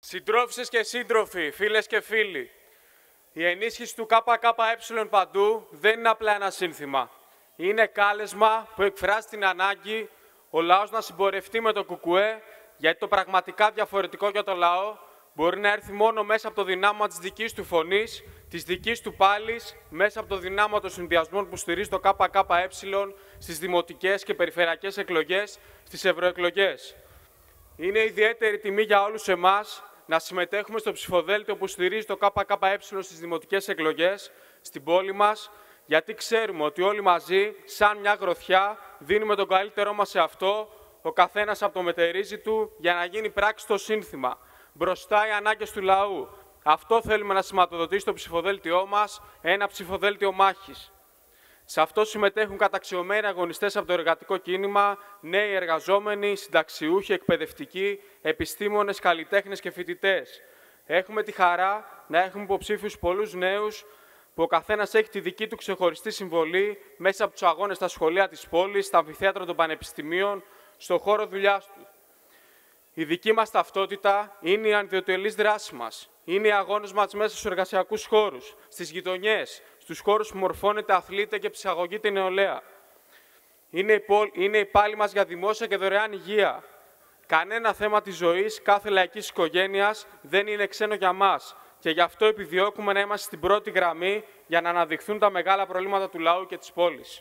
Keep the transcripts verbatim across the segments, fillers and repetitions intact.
Συντρόφισσες και σύντροφοι, φίλες και φίλοι, η ενίσχυση του ΚΚΕ παντού δεν είναι απλά ένα σύνθημα. Είναι κάλεσμα που εκφράζει την ανάγκη ο λαός να συμπορευτεί με το ΚΚΕ, γιατί το πραγματικά διαφορετικό για το λαό μπορεί να έρθει μόνο μέσα από το δυνάμωμα της δικής του φωνής, της δικής του πάλης, μέσα από το δυνάμωμα των συνδυασμών που στηρίζει το ΚΚΕ στις δημοτικές και περιφερειακές εκλογές, στις ευρωεκλογές. Είναι ιδιαίτερη τιμή για όλους εμάς να συμμετέχουμε στο ψηφοδέλτιο που στηρίζει το ΚΚΕ στις δημοτικές εκλογές στην πόλη μας, γιατί ξέρουμε ότι όλοι μαζί, σαν μια γροθιά, δίνουμε τον καλύτερό μας σε αυτό, ο καθένας από το μετερίζει του, για να γίνει πράξη το σύνθημα. Μπροστά οι ανάγκες του λαού. Αυτό θέλουμε να σηματοδοτήσει το ψηφοδέλτιό μας, ένα ψηφοδέλτιο μάχης. Σε αυτό συμμετέχουν καταξιωμένοι αγωνιστές από το εργατικό κίνημα, νέοι εργαζόμενοι, συνταξιούχοι, εκπαιδευτικοί, επιστήμονες, καλλιτέχνες και φοιτητές. Έχουμε τη χαρά να έχουμε υποψήφιους πολλούς νέους, που ο καθένας έχει τη δική του ξεχωριστή συμβολή μέσα από τους αγώνες στα σχολεία της πόλης, στα αμφιθέατρα των πανεπιστημίων, στον χώρο δουλειάς του. Η δική μας ταυτότητα είναι η ανιδιοτελής δράση μας. Είναι οι αγώνες μας μέσα στους εργασιακούς χώρους, στις γειτονιές, στους χώρους που μορφώνεται, αθλείται και ψυχαγωγείται η νεολαία. Είναι η, πόλ, είναι η πάλη μας για δημόσια και δωρεάν υγεία. Κανένα θέμα της ζωής κάθε λαϊκής οικογένειας δεν είναι ξένο για μας. Και γι' αυτό επιδιώκουμε να είμαστε στην πρώτη γραμμή για να αναδειχθούν τα μεγάλα προβλήματα του λαού και της πόλης.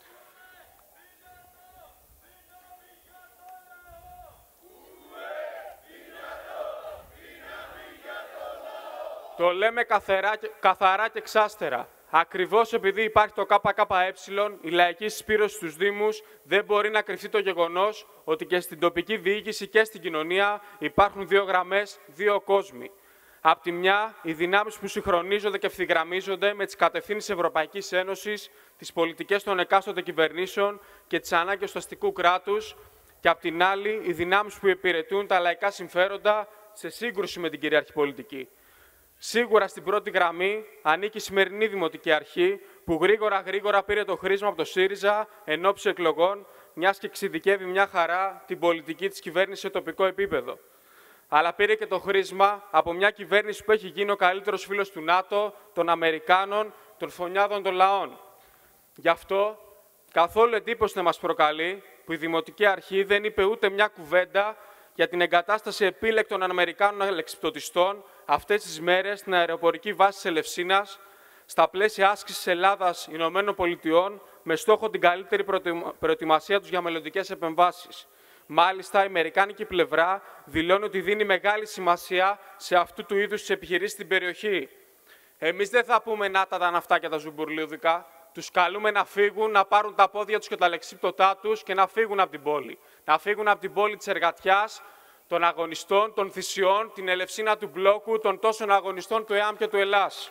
Το λέμε καθαρά, καθαρά και εξάστερα. Ακριβώς επειδή υπάρχει το ΚΚΕ, η λαϊκή συσπήρωση στους Δήμους, δεν μπορεί να κρυφτεί το γεγονός ότι και στην τοπική διοίκηση και στην κοινωνία υπάρχουν δύο γραμμές, δύο κόσμοι. Απ' τη μια, οι δυνάμεις που συγχρονίζονται και ευθυγραμμίζονται με τις κατευθύνσεις Ευρωπαϊκής Ένωσης, τις πολιτικές των εκάστοτε κυβερνήσεων και τις ανάγκες του αστικού κράτους, και απ' την άλλη, οι δυνάμεις που υπηρετούν τα λαϊκά συμφέροντα σε σύγκρουση με την κυρίαρχη πολιτική. Σίγουρα στην πρώτη γραμμή ανήκει η σημερινή Δημοτική Αρχή, που γρήγορα γρήγορα πήρε το χρήσμα από το ΣΥΡΙΖΑ εν ώψη εκλογών, μιας και εξειδικεύει μια χαρά την πολιτική της κυβέρνησης σε τοπικό επίπεδο. Αλλά πήρε και το χρήσμα από μια κυβέρνηση που έχει γίνει ο καλύτερος φίλος του ΝΑΤΟ, των Αμερικάνων, των φωνιάδων των λαών. Γι' αυτό, καθόλου εντύπωση δεν μας προκαλεί που η Δημοτική Αρχή δεν είπε ούτε μια κουβέντα για την εγκατάσταση επίλεκτων Αμερικάνων αλεξιπτωτιστών αυτές τις μέρες στην αεροπορική βάση της Ελευσίνας, στα πλαίσια άσκησης Ελλάδας-Ηνωμένων Πολιτειών, με στόχο την καλύτερη προετοιμασία τους για μελλοντικές επεμβάσεις. Μάλιστα, η αμερικάνικη πλευρά δηλώνει ότι δίνει μεγάλη σημασία σε αυτού του είδους τις επιχειρήσεις στην περιοχή. Εμείς δεν θα πούμε να τα ναυτά και τα ζουμπουρλούδικα. Τους καλούμε να φύγουν, να πάρουν τα πόδια τους και τα αλεξίπτωτά τους και να φύγουν από την πόλη. Να φύγουν από την πόλη της εργατιάς, των αγωνιστών, των θυσιών, την Ελευσίνα του Μπλόκου, των τόσων αγωνιστών του ΕΑΜ και του ΕΛΑΣ.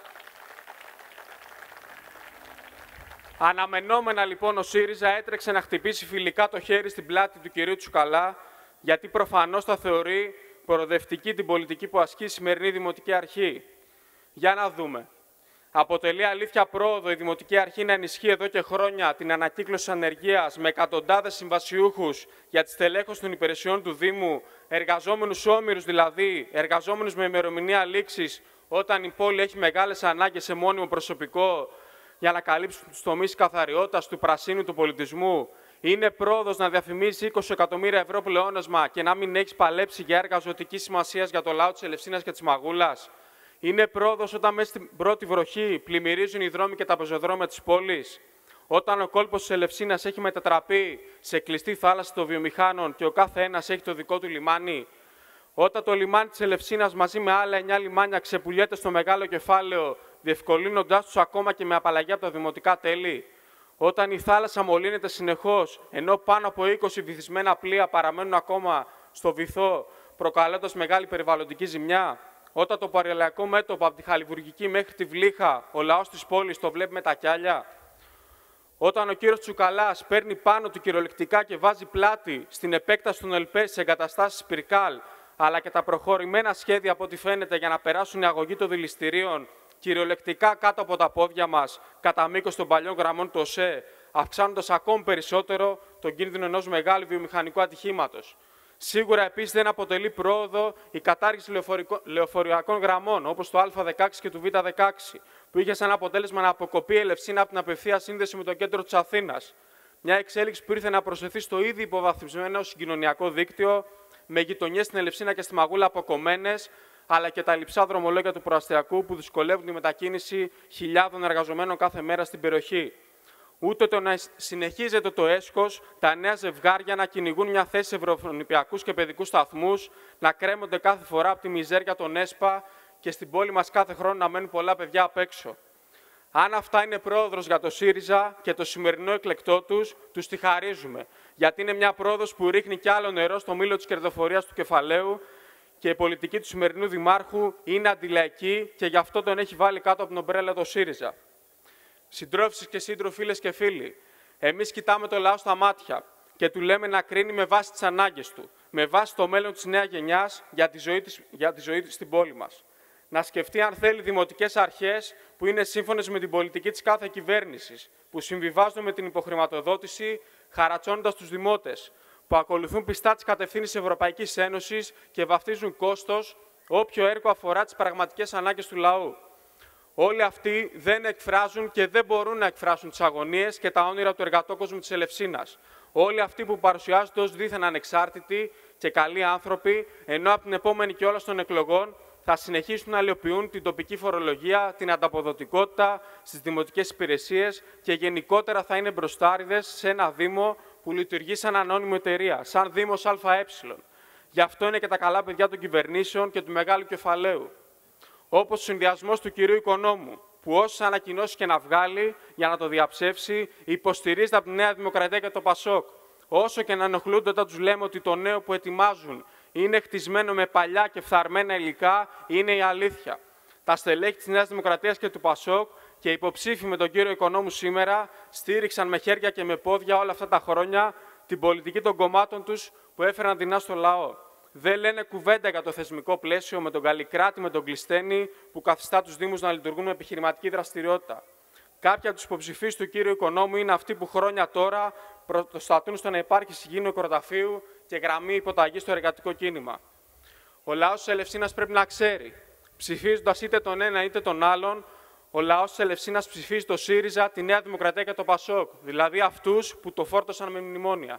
Αναμενόμενα λοιπόν ο ΣΥΡΙΖΑ έτρεξε να χτυπήσει φιλικά το χέρι στην πλάτη του κυρίου Τσουκαλά, γιατί προφανώς θα θεωρεί προοδευτική την πολιτική που ασκεί η σημερινή Δημοτική Αρχή. Για να δούμε. Αποτελεί αλήθεια πρόοδο η Δημοτική Αρχή να ενισχύει εδώ και χρόνια την ανακύκλωση ανεργίας με εκατοντάδες συμβασιούχους για τη στελέχωση των υπηρεσιών του Δήμου, εργαζόμενους όμηρους δηλαδή, εργαζόμενους με ημερομηνία λήξης, όταν η πόλη έχει μεγάλες ανάγκες σε μόνιμο προσωπικό για να καλύψουν τους τομείς καθαριότητας, του πρασίνου, του πολιτισμού. Είναι πρόοδος να διαφημίσει είκοσι εκατομμύρια ευρώ πλεόνασμα και να μην έχεις παλέψει για έργα ζωτικής σημασίας για το λαό της Ελευσίνας και της Μαγούλας. Είναι πρόοδος όταν μέσα στην πρώτη βροχή πλημμυρίζουν οι δρόμοι και τα πεζοδρόμια της πόλης. Όταν ο κόλπος της Ελευσίνας έχει μετατραπεί σε κλειστή θάλασσα των βιομηχάνων και ο κάθε ένας έχει το δικό του λιμάνι. Όταν το λιμάνι της Ελευσίνας μαζί με άλλα εννιά λιμάνια ξεπουλιέται στο μεγάλο κεφάλαιο, διευκολύνοντάς τους ακόμα και με απαλλαγή από τα δημοτικά τέλη. Όταν η θάλασσα μολύνεται συνεχώς, ενώ πάνω από είκοσι βυθισμένα πλοία παραμένουν ακόμα στο βυθό, προκαλώντας μεγάλη περιβαλλοντική ζημιά. Όταν το παραλιακό μέτωπο από τη Χαλιβουργική μέχρι τη Βλύχα, ο λαός της πόλης το βλέπει με τα κιάλια. Όταν ο κύριος Τσουκαλάς παίρνει πάνω του κυριολεκτικά και βάζει πλάτη στην επέκταση των ΕΛΠΕ στις εγκαταστάσεις Πυρκάλ, αλλά και τα προχωρημένα σχέδια από ό,τι φαίνεται για να περάσουν οι αγωγοί των δηληστηρίων κυριολεκτικά κάτω από τα πόδια μας, κατά μήκος των παλιών γραμμών του ΟΣΕ, αυξάνοντας ακόμη περισσότερο τον κίνδυνο ενός μεγάλου βιομηχανικού ατυχήματος. Σίγουρα επίσης δεν αποτελεί πρόοδο η κατάργηση λεωφοριακών γραμμών, όπως το Α δεκαέξι και του Β δεκαέξι, που είχε σαν αποτέλεσμα να αποκοπεί η Ελευσίνα από την απευθεία σύνδεση με το κέντρο της Αθήνας. Μια εξέλιξη που ήρθε να προσθεθεί στο ήδη υποβαθμισμένο συγκοινωνιακό δίκτυο, με γειτονιές στην Ελευσίνα και στη Μαγούλα αποκομμένες, αλλά και τα λειψά δρομολόγια του προαστιακού που δυσκολεύουν τη μετακίνηση χιλιάδων εργαζομένων κάθε μέρα στην περιοχή. Ούτε το να συνεχίζεται το έσχος, τα νέα ζευγάρια να κυνηγούν μια θέση σε ευρωνηπιακούς και παιδικούς σταθμούς, να κρέμονται κάθε φορά από τη μιζέρια των ΕΣΠΑ και στην πόλη μας κάθε χρόνο να μένουν πολλά παιδιά απ' έξω. Αν αυτά είναι πρόοδος για το ΣΥΡΙΖΑ και το σημερινό εκλεκτό τους, τους τη χαρίζουμε. Γιατί είναι μια πρόοδος που ρίχνει κι άλλο νερό στο μήλο της κερδοφορίας του κεφαλαίου και η πολιτική του σημερινού δημάρχου είναι αντιλαϊκή και γι' αυτό τον έχει βάλει κάτω από την ομπρέλα το ΣΥΡΙΖΑ. Συντρόφισσες και σύντροφοι, φίλες και φίλοι, εμείς κοιτάμε το λαό στα μάτια και του λέμε να κρίνει με βάση τις ανάγκες του, με βάση το μέλλον της νέας γενιάς για τη ζωή της, για τη ζωή της στην πόλη μας. Να σκεφτεί αν θέλει δημοτικές αρχές που είναι σύμφωνες με την πολιτική της κάθε κυβέρνησης, που συμβιβάζονται με την υποχρηματοδότηση, χαρατσώνοντας τους δημότες, που ακολουθούν πιστά τις κατευθύνσεις της Ευρωπαϊκής Ένωσης και βαφτίζουν κόστος όποιο έργο αφορά τις πραγματικές ανάγκες του λαού. Όλοι αυτοί δεν εκφράζουν και δεν μπορούν να εκφράσουν τις αγωνίες και τα όνειρα του εργατόκοσμου της Ελευσίνας. Όλοι αυτοί που παρουσιάζονται ως δίθεν ανεξάρτητοι και καλοί άνθρωποι, ενώ από την επόμενη κιόλας των εκλογών θα συνεχίσουν να αλλοιοποιούν την τοπική φορολογία, την ανταποδοτικότητα στις δημοτικές υπηρεσίες και γενικότερα θα είναι μπροστάριδες σε ένα Δήμο που λειτουργεί σαν ανώνυμη εταιρεία, σαν Δήμος ΑΕ. Γι' αυτό είναι και τα καλά παιδιά των κυβερνήσεων και του μεγάλου κεφαλαίου. Όπως ο συνδυασμός του κυρίου Οικονόμου, που όσες ανακοινώσεις και να βγάλει για να το διαψεύσει, υποστηρίζεται από τη Νέα Δημοκρατία και το Πασόκ. Όσο και να ενοχλούνται όταν τους λέμε ότι το νέο που ετοιμάζουν είναι χτισμένο με παλιά και φθαρμένα υλικά, είναι η αλήθεια. Τα στελέχη της Νέας Δημοκρατίας και του Πασόκ και οι υποψήφοι με τον κύριο Οικονόμου σήμερα στήριξαν με χέρια και με πόδια όλα αυτά τα χρόνια την πολιτική των κομμάτων τους που έφεραν δεινά στο λαό. Δεν λένε κουβέντα για το θεσμικό πλαίσιο με τον Καλλικράτη, με τον Κλειστένη, που καθιστά τους Δήμους να λειτουργούν με επιχειρηματική δραστηριότητα. Κάποιοι από τους υποψηφίους του κύριου Οικονόμου είναι αυτοί που χρόνια τώρα προστατούν στο να υπάρχει συγγύη νεκροταφείου και γραμμή υποταγή στο εργατικό κίνημα. Ο λαός της Ελευσίνας πρέπει να ξέρει, ψηφίζοντας είτε τον ένα είτε τον άλλον, ο λαός της Ελευσίνας ψηφίζει το ΣΥΡΙΖΑ, τη Νέα Δημοκρατία και το ΠΑΣΟΚ, δηλαδή αυτούς που το φόρτωσαν με μνημόνια.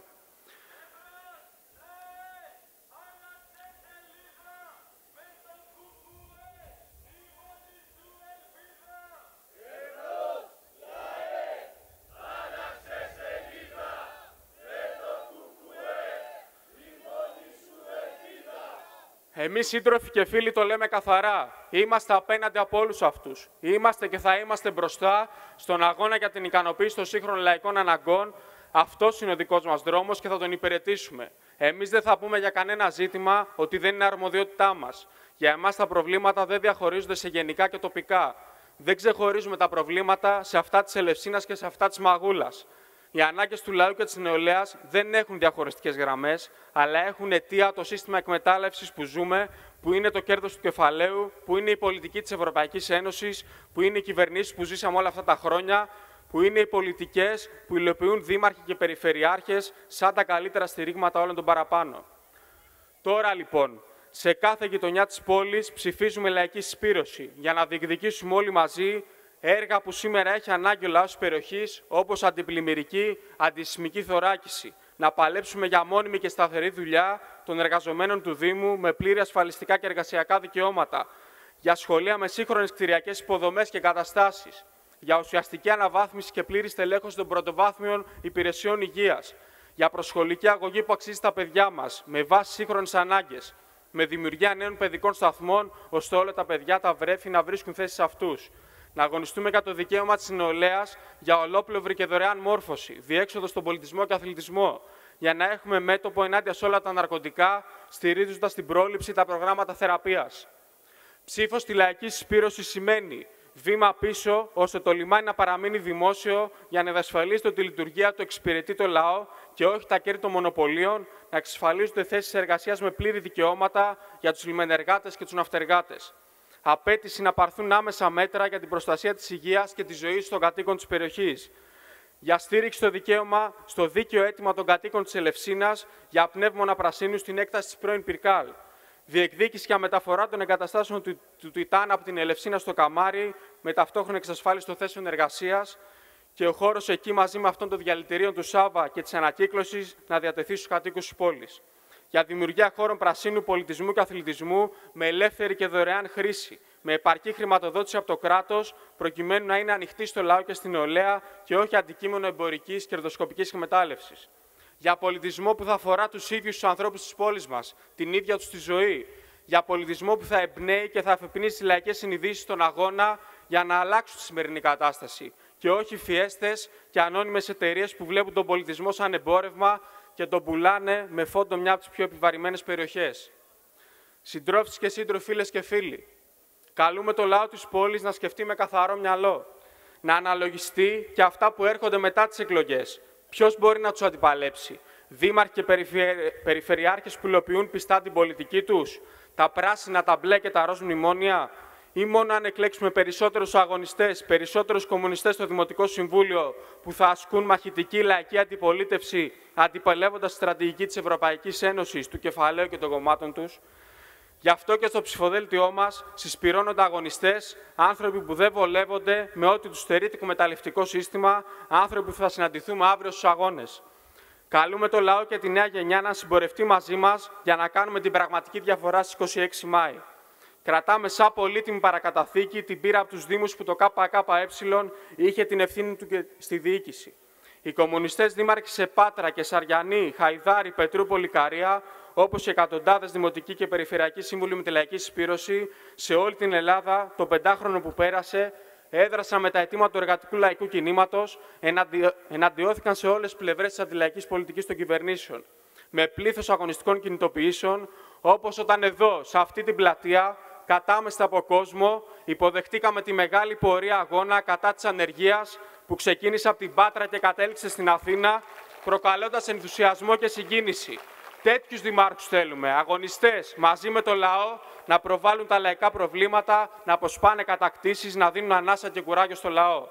Εμείς, σύντροφοι και φίλοι, το λέμε καθαρά. Είμαστε απέναντι από όλους αυτούς. Είμαστε και θα είμαστε μπροστά στον αγώνα για την ικανοποίηση των σύγχρονων λαϊκών αναγκών. Αυτός είναι ο δικός μας δρόμος και θα τον υπηρετήσουμε. Εμείς δεν θα πούμε για κανένα ζήτημα ότι δεν είναι αρμοδιότητά μας. Για εμάς τα προβλήματα δεν διαχωρίζονται σε γενικά και τοπικά. Δεν ξεχωρίζουμε τα προβλήματα σε αυτά της Ελευσίνας και σε αυτά της Μαγούλας. Οι ανάγκες του λαού και της νεολαίας δεν έχουν διαχωριστικές γραμμές, αλλά έχουν αιτία το σύστημα εκμετάλλευσης που ζούμε, που είναι το κέρδος του κεφαλαίου, που είναι η πολιτική της Ευρωπαϊκής Ένωσης, που είναι οι κυβερνήσεις που ζήσαμε όλα αυτά τα χρόνια, που είναι οι πολιτικές που υλοποιούν δήμαρχοι και περιφερειάρχες σαν τα καλύτερα στηρίγματα όλων των παραπάνω. Τώρα λοιπόν, σε κάθε γειτονιά της πόλης ψηφίζουμε λαϊκή συσπήρωση για να διεκδικήσουμε όλοι μαζί έργα που σήμερα έχει ανάγκη ο λαός της περιοχής, όπως αντιπλημμυρική, αντισυσμική θωράκιση. Να παλέψουμε για μόνιμη και σταθερή δουλειά των εργαζομένων του Δήμου με πλήρη ασφαλιστικά και εργασιακά δικαιώματα. Για σχολεία με σύγχρονες κτηριακές υποδομές και εγκαταστάσεις. Για ουσιαστική αναβάθμιση και πλήρη στελέχωση των πρωτοβάθμιων υπηρεσιών υγείας. Για προσχολική αγωγή που αξίζει τα παιδιά μας, με βάση σύγχρονες ανάγκες. Με δημιουργία νέων παιδικών σταθμών, ώστε όλα τα παιδιά, τα βρέφη, να βρίσκουν θέσεις σε αυτούς. Να αγωνιστούμε για το δικαίωμα της νεολαίας για ολόπλευρη και δωρεάν μόρφωση, διέξοδο στον πολιτισμό και αθλητισμό, για να έχουμε μέτωπο ενάντια σε όλα τα ναρκωτικά, στηρίζοντας την πρόληψη τα προγράμματα θεραπείας. Ψήφος στη λαϊκή συσπήρωση σημαίνει βήμα πίσω, ώστε το λιμάνι να παραμείνει δημόσιο για να διασφαλίζεται ότι η λειτουργία του εξυπηρετεί το λαό και όχι τα κέρδη των μονοπωλίων, να εξασφαλίζονται θέσεις εργασίας με πλήρη δικαιώματα για τους λιμενεργάτες και τους ναυτεργάτες. Απέτηση να πάρθουν άμεσα μέτρα για την προστασία της υγείας και της ζωής των κατοίκων της περιοχής. Για στήριξη στο δικαίωμα, στο δίκαιο αίτημα των κατοίκων της Ελευσίνας για πνεύμονα πρασίνου στην έκταση της πρώην Πυρκάλ. Διεκδίκηση για μεταφορά των εγκαταστάσεων του, του Τιτάν από την Ελευσίνα στο Καμάρι, με ταυτόχρονη εξασφάλιση των θέσεων εργασίας και ο χώρος εκεί μαζί με αυτών των διαλυτηρίων του Σάβα και της ανακύκλωσης να διατεθεί στους κατοίκους της πόλης. Για δημιουργία χώρων πρασίνου, πολιτισμού και αθλητισμού με ελεύθερη και δωρεάν χρήση, με επαρκή χρηματοδότηση από το κράτος, προκειμένου να είναι ανοιχτή στο λαό και στην νεολαία και όχι αντικείμενο εμπορικής κερδοσκοπικής εκμετάλλευσης. Για πολιτισμό που θα αφορά τους ίδιους τους ανθρώπους της πόλης μας, την ίδια τους τη ζωή. Για πολιτισμό που θα εμπνέει και θα αφυπνίσει τις λαϊκές συνειδήσεις στον αγώνα για να αλλάξουν τη σημερινή κατάσταση. Και όχι φιέστες και ανώνυμες εταιρείες που βλέπουν τον πολιτισμό σαν εμπόρευμα και τον πουλάνε με φόντο μια από τις πιο επιβαρημένες περιοχές. Συντρόφισσες και σύντροφοι, φίλες και φίλοι, καλούμε το λαό της πόλης να σκεφτεί με καθαρό μυαλό, να αναλογιστεί και αυτά που έρχονται μετά τις εκλογές. Ποιος μπορεί να τους αντιπαλέψει, δήμαρχοι και περιφερειάρχες που υλοποιούν πιστά την πολιτική τους, τα πράσινα, τα μπλε και τα ροζ μνημόνια, ή μόνο αν εκλέξουμε περισσότερους αγωνιστές, περισσότερους κομμουνιστές στο Δημοτικό Συμβούλιο που θα ασκούν μαχητική λαϊκή αντιπολίτευση, αντιπαλεύοντας τη στρατηγική της Ευρωπαϊκής Ένωσης, του κεφαλαίου και των κομμάτων τους. Γι' αυτό και στο ψηφοδέλτιό μας συσπηρώνονται αγωνιστές, άνθρωποι που δεν βολεύονται με ό,τι τους στερεί το εκμεταλλευτικό σύστημα, άνθρωποι που θα συναντηθούμε αύριο στους αγώνες. Καλούμε το λαό και τη νέα γενιά να συμπορευτεί μαζί μας για να κάνουμε την πραγματική διαφορά στις είκοσι έξι Μάη. Κρατάμε σαν πολύτιμη παρακαταθήκη την πείρα από τους Δήμους που το ΚΚΕ είχε την ευθύνη του και στη διοίκηση. Οι κομμουνιστές δήμαρχοι σε Πάτρα και Σαριανή, Χαϊδάρη, Πετρούπολη, Καρία, όπως και εκατοντάδες δημοτικοί και περιφερειακοί σύμβουλοι με τη λαϊκή συσπήρωση, σε όλη την Ελλάδα, το πεντάχρονο που πέρασε, έδρασαν με τα αιτήματα του εργατικού λαϊκού κινήματος, εναντι... εναντιώθηκαν σε όλες τις πλευρές της αντιλαϊκής πολιτικής των κυβερνήσεων, με πλήθος αγωνιστικών κινητοποιήσεων, όπως όταν εδώ, σε αυτή την πλατεία, κατάμεστα από κόσμο, υποδεχτήκαμε τη μεγάλη πορεία αγώνα κατά της ανεργίας που ξεκίνησε από την Πάτρα και κατέληξε στην Αθήνα, προκαλώντας ενθουσιασμό και συγκίνηση. Τέτοιους δημάρχους θέλουμε, αγωνιστές μαζί με το λαό, να προβάλλουν τα λαϊκά προβλήματα, να αποσπάνε κατακτήσεις, να δίνουν ανάσα και κουράγιο στο λαό.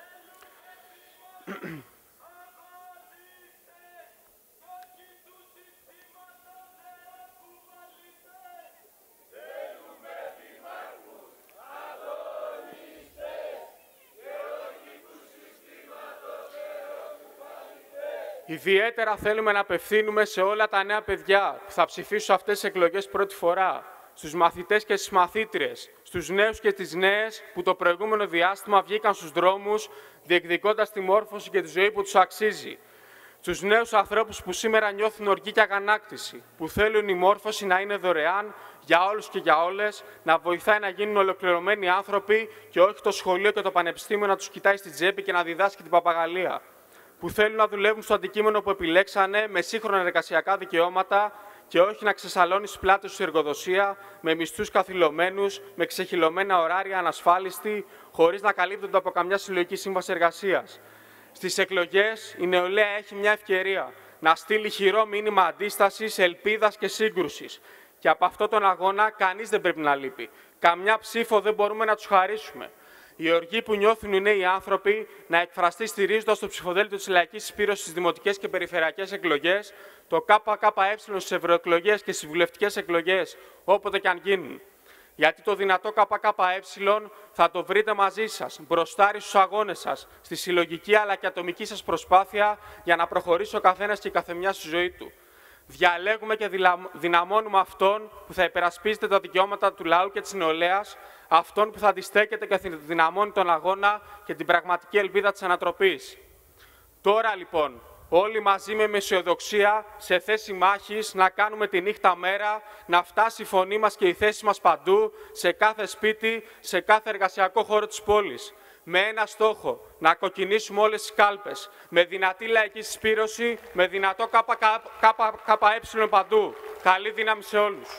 Ιδιαίτερα θέλουμε να απευθύνουμε σε όλα τα νέα παιδιά που θα ψηφίσουν αυτές τις εκλογές πρώτη φορά, στους μαθητές και στις μαθήτριες, στους νέους και τις νέες που το προηγούμενο διάστημα βγήκαν στους δρόμους διεκδικώντας τη μόρφωση και τη ζωή που τους αξίζει. Στους νέους ανθρώπους που σήμερα νιώθουν οργή και αγανάκτηση, που θέλουν η μόρφωση να είναι δωρεάν για όλους και για όλες, να βοηθάει να γίνουν ολοκληρωμένοι άνθρωποι και όχι το σχολείο και το πανεπιστήμιο να τους κοιτάει στη τσέπη και να διδάσκει την παπαγαλία. Που θέλουν να δουλεύουν στο αντικείμενο που επιλέξανε με σύγχρονα εργασιακά δικαιώματα και όχι να ξεσαλώνει στις πλάτες τους εργοδοσία, με μισθούς καθυλωμένους, με ξεχυλωμένα ωράρια ανασφάλιστοι, χωρίς να καλύπτονται από καμιά συλλογική σύμβαση εργασίας. Στις εκλογές η νεολαία έχει μια ευκαιρία να στείλει χειρό μήνυμα αντίστασης, ελπίδας και σύγκρουσης. Και από αυτόν τον αγώνα κανείς δεν πρέπει να λείπει. Καμιά ψήφο δεν μπορούμε να τους χαρίσουμε. Η οργή που νιώθουν οι νέοι άνθρωποι να εκφραστεί στηρίζοντας το ψηφοδέλτιο της λαϊκής συσπήρωσης στις δημοτικές και περιφερειακές εκλογές, το ΚΚΕ στις ευρωεκλογές και στις βουλευτικές εκλογές, όποτε και αν γίνουν. Γιατί το δυνατό ΚΚΕ θα το βρείτε μαζί σας, μπροστάρι στους αγώνες σας, στη συλλογική αλλά και ατομική σας προσπάθεια για να προχωρήσει ο καθένας και η καθεμιά στη ζωή του. Διαλέγουμε και δυναμώνουμε αυτόν που θα υπερασπίζεται τα δικαιώματα του λαού και της νεολαίας, αυτόν που θα αντιστέκεται και θα δυναμώνει τον αγώνα και την πραγματική ελπίδα της ανατροπής. Τώρα λοιπόν, όλοι μαζί με αισιοδοξία, σε θέση μάχης, να κάνουμε τη νύχτα μέρα, να φτάσει η φωνή μας και η θέση μας παντού, σε κάθε σπίτι, σε κάθε εργασιακό χώρο της πόλης. Με ένα στόχο, να κοκκινήσουμε όλες τις κάλπες, με δυνατή λαϊκή συσπήρωση, με δυνατό ΚΚΕ παντού. Καλή δύναμη σε όλους.